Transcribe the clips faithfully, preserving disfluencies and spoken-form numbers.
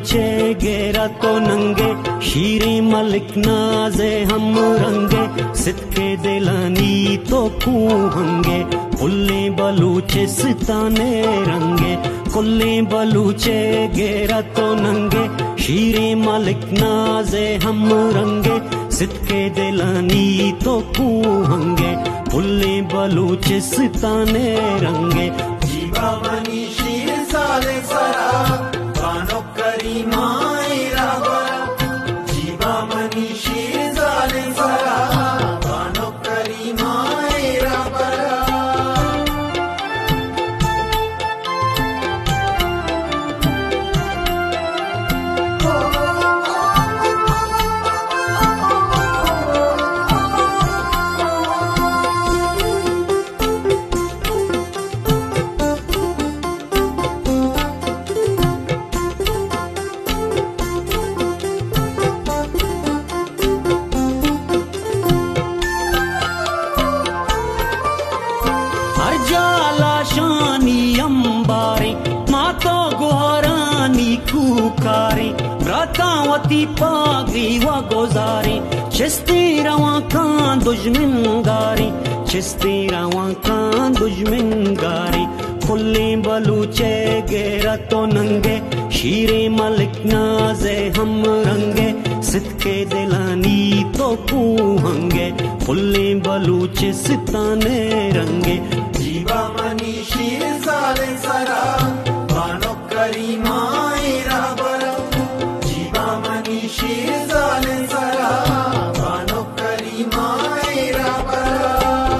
बलूचे गेरा तो नंगे शीरे मलिक नाजे हम रंगे सिदके दिलानी तो कूहंगे कुल्ले बलूचे सिताने रंगे कुल्ले बलूचे गेरा तो नंगे शीरे मलिक नाजे हम रंगे सिदके दिलानी तो कूहंगे कुल्ले बलूचे सिताने रंगे जीवा बनी शीर साले सरा बानो करीमा इराबरा जीवा बनी शीर साले सरा बानो करीमा इराबरा अर्जाला शानी अंबारे मातो गुहारानी कुकारे व्रतावती पागी व गोजारे चिस्ती रवा कां दुश्मन गारे चिस्ती रवा कां दुश्मन गारे कुल्ले बलूचे गेरा तो नंगे शीरे मलिक नाजे हम रंगे सिदके दिलानी तो कूहंगे कुल्ले बलूचे सिताने रंगे जीवा मनी शीर साले सरा बानो करीमा इराबरा जीवा मनी शीर साले सरा बानो करीमा इराबरा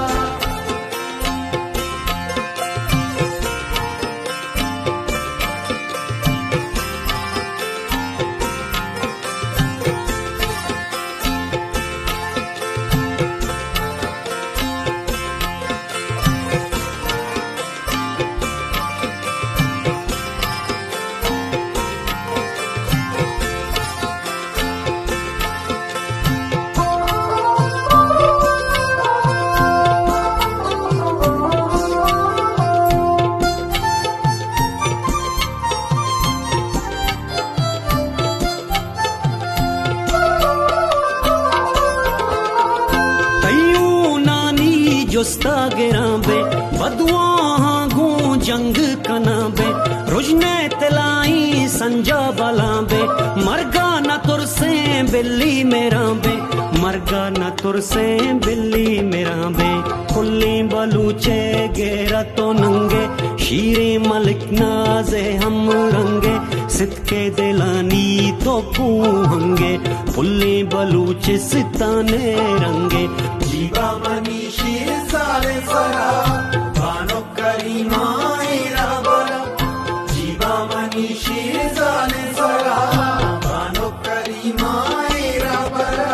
जुस्ता गिराबे बदुआ गू जंग कनाबे रुजने तलाई संजा बलाबे मरगा न तुर से बिल्ली मेरा बे मरगा न तुर से बिल्ली मेरा बे कुल्ले बलूचे गेरा तो नंगे शीरे मलिक नाजे हम रंगे सिदके दिलानी तो कूहंगे कुल्ले बलूचे सिताने रंगे जीवा मनी शीर साले सरा बानो करीमा इराबरा जीवा मनी शीर साले सरा बानो करीमा इराबरा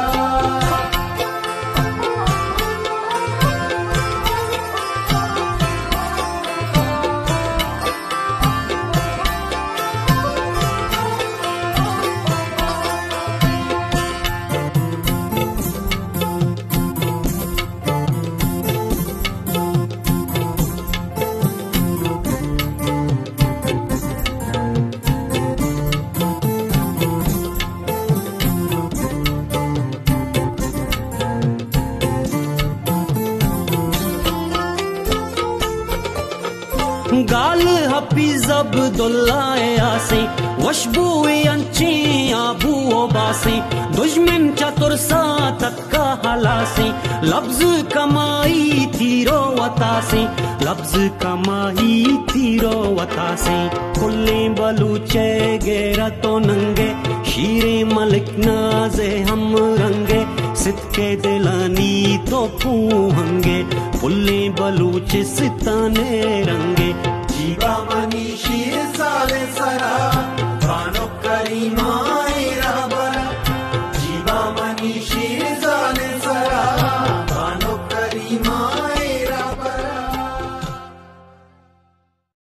गाल हफीज अब्दुल्लाह आसे वशबुए अंची आबू बासे दुश्मन चतुर सा तक्का हलासे लफ्ज कमाई तीरो वतासे लफ्ज कमाई तीरो वतासे कुल्ले बलूचे गेरा तो नंगे शीरे मलिक नाजे हम रंगे सिदके दिलानी तो कूहंगे कुल्ले बलूचे सिताने रंगे जीवा मनी शीर साले सरा बानो करीमा